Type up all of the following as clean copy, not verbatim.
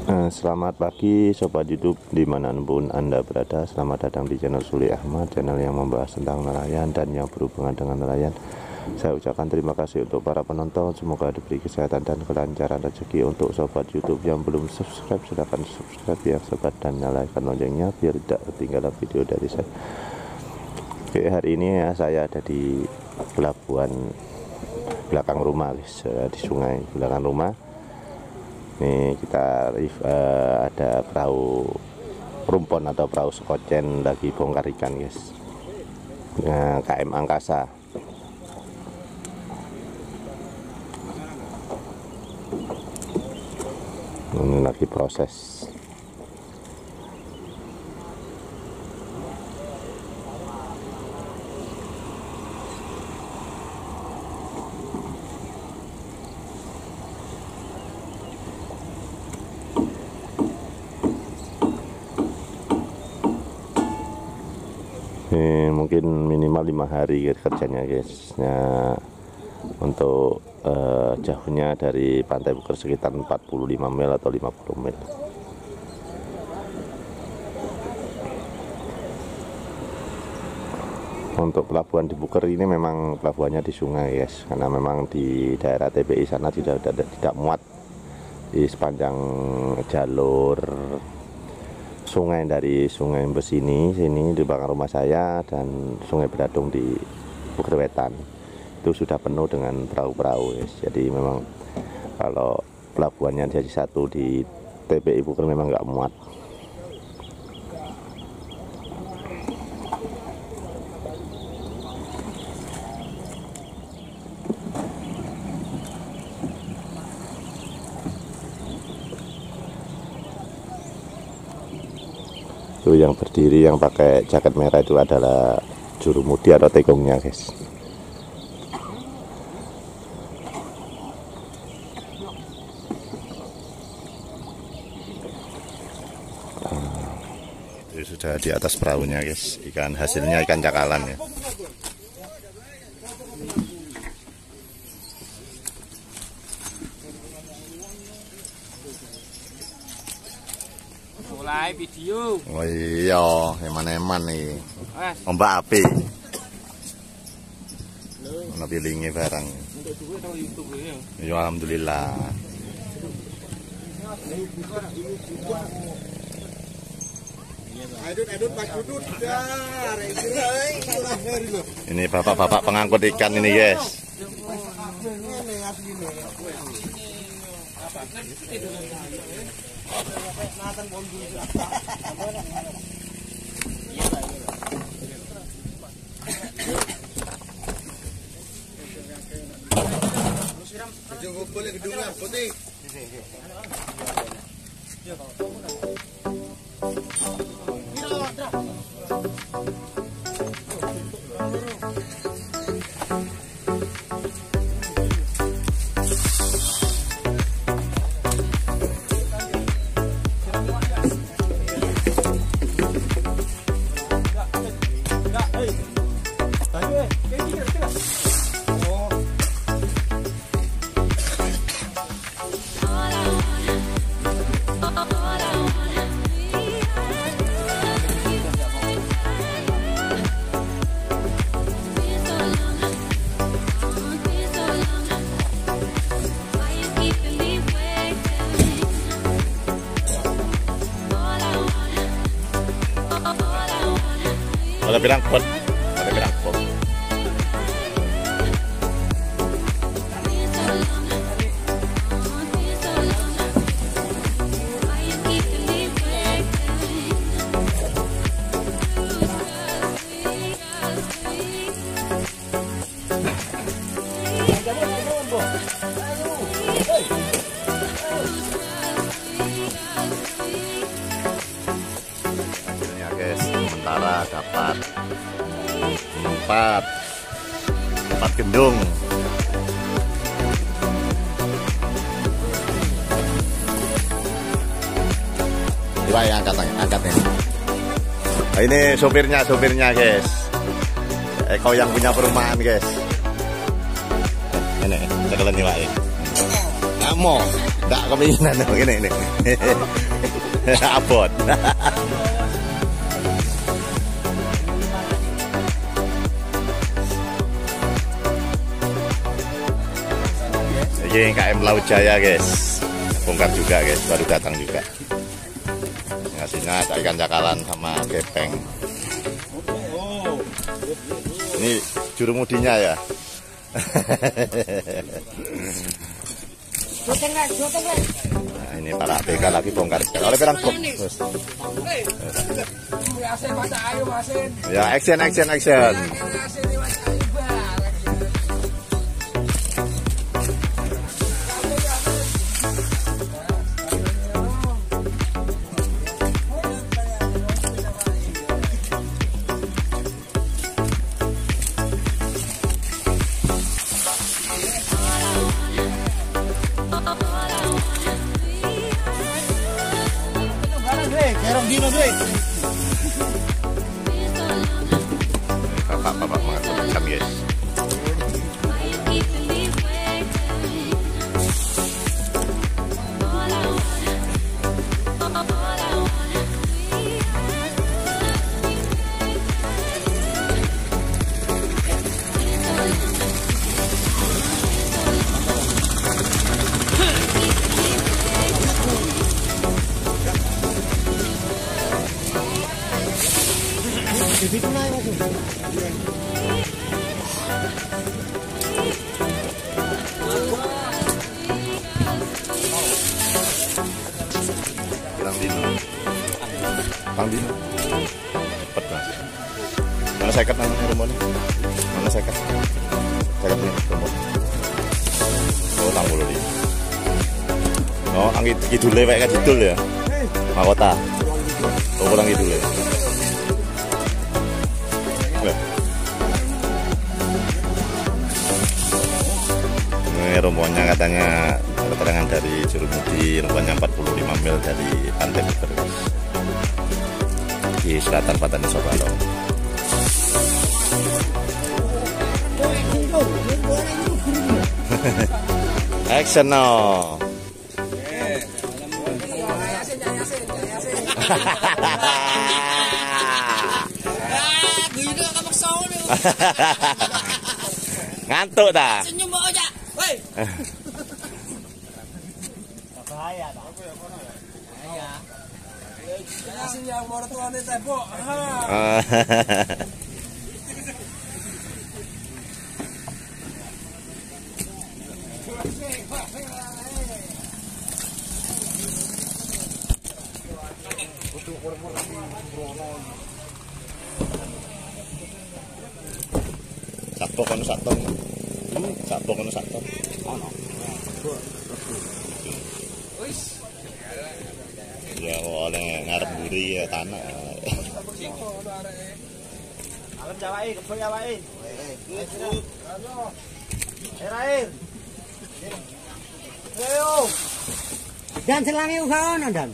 Selamat pagi Sobat YouTube dimanapun Anda berada. Selamat datang di channel Suli Ahmad, channel yang membahas tentang nelayan dan yang berhubungan dengan nelayan. Saya ucapkan terima kasih untuk para penonton. Semoga diberi kesehatan dan kelancaran rezeki. Untuk Sobat YouTube yang belum subscribe, silakan subscribe ya Sobat, dan nyalakan loncengnya biar tidak ketinggalan video dari saya. Oke, hari ini ya saya ada di pelabuhan belakang rumah guys, di sungai belakang rumah. Ini kita ada perahu rumpon atau perahu sekocen lagi bongkar ikan guys, nah, KM Angkasa. Ini lagi proses. Mungkin minimal 5 hari kerjanya guys. Nah, untuk jauhnya dari Pantai Buker sekitar 45 mil atau 50 mil. Untuk pelabuhan di Buker ini memang pelabuhannya di sungai guys, karena memang di daerah TPI sana tidak muat di sepanjang jalur sungai dari Sungai Besini sini di belakang rumah saya dan Sungai Beradung di Buker Wetan. Itu sudah penuh dengan perahu-perahu guys. Jadi memang kalau pelabuhannya jadi satu di TPI Buker memang nggak muat. Itu yang berdiri yang pakai jaket merah itu adalah jurumudi atau tegongnya guys. Itu sudah di atas perahunya guys, ikan hasilnya ikan cakalan ya. Mulai video. Oh iya, eman-eman nih. Ombak api. Ono pilinge barang. Untuk duit atau YouTube ya? Ya alhamdulillah. Ini bapak-bapak pengangkut ikan ini guys. Boleh gedungnya putih. Ada bilang pot, ada bilang pot. Hasilnya guys, sementara dapat 4 gendung. Coba ya angkatnya. Nah, ini sopirnya guys. Eko yang punya perumahan guys. Ini tekelan nih Pak. Namo. Enggak kepinginan ini. Abot. Ini KM Laut Jaya guys, bongkar juga guys, baru datang juga. Ngasihnya ikan cakalan sama gepeng. Ini juru mudinya ya. Nah, ini para ABK lagi bongkar ikan. Oleh perang bos. Ya action. Bapak mengatur ikan guys. Bang Dino, cepet mas. Mana seket namanya rumput? Mana seket? Seket ini rumput. Oh, tanggul ini. Oh, angin kidul kayak kidul ya. Mahkota. Oh, pulang kidul ya. Ini rumputnya katanya keterangan dari juru mudi, rumputnya 45 mil dari Pantai Puter di selatan Patani Sobalo. Action no. Ngantuk dah. Senyum aja. Woi. Bahaya tak? Bahaya. Kasih yang mau tuane tepok. Sakpo kono sakto. Sakpo kono sakto. Ono. Wis. Ya oleh ngarep mburi ya tanah. Alam jawai, kebo jawai. Air. Ayo. Dan selangnya uga ono dan.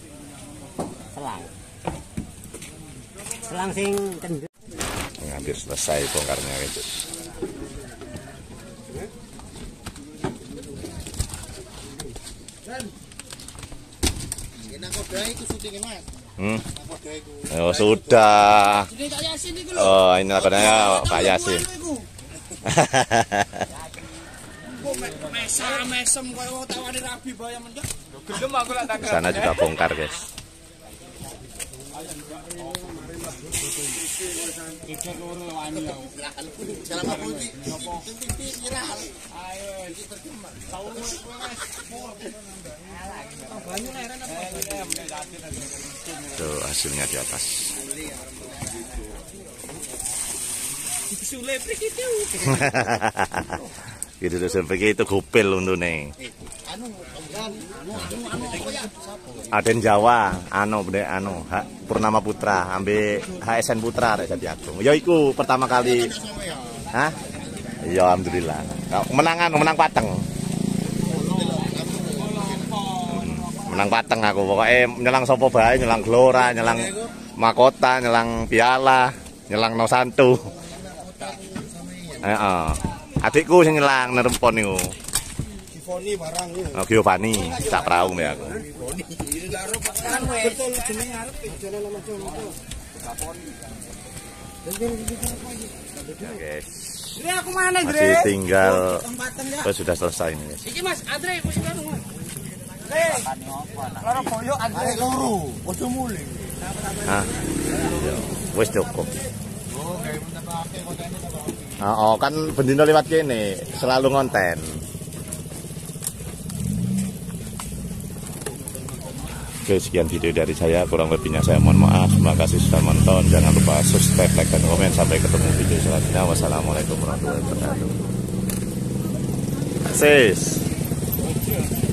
Selang sing kendut. Hampir selesai bongkarnya gitu. Oh sudah. Oh ini lakonnya Pak Yasin. Sana juga bongkar guys. Tuh hasilnya di atas. Gitu tuh seperti itu gopel untuk nih. Aden Jawa, Purnama Putra, ambil HSN Putra rek jadi aku. Ya iku pertama kali. Hah? Ya alhamdulillah. Menang pateng. Menang pateng aku pokoknya nyelang sopo bae, nyelang Glora, nyelang Mahkota, nyelang Piala, nyelang Nosanto. Adikku sing nyelang nerempon niku. Giovanni barang ini. Oh, Giovanni, tak perahu ya aku. Betul jenenge arep jalan nama Jono. Ya, guys. Dre aku mana Dre? Masih tinggal Tempatan ya. sudah selesai ini, guys. Iki Mas, Andre wis kan. Dre. Loro boyo Andre. Arek loro, ojo mulih. Ah. Wis cukup. Oh, kayak menapake kontene ta, Bang. Oh, kan bendino lewat kene, selalu ngonten. Oke, sekian video dari saya, kurang lebihnya saya mohon maaf. Terima kasih sudah menonton. Jangan lupa subscribe, like, dan komen. Sampai ketemu video selanjutnya. Wassalamualaikum warahmatullahi wabarakatuh. Sis.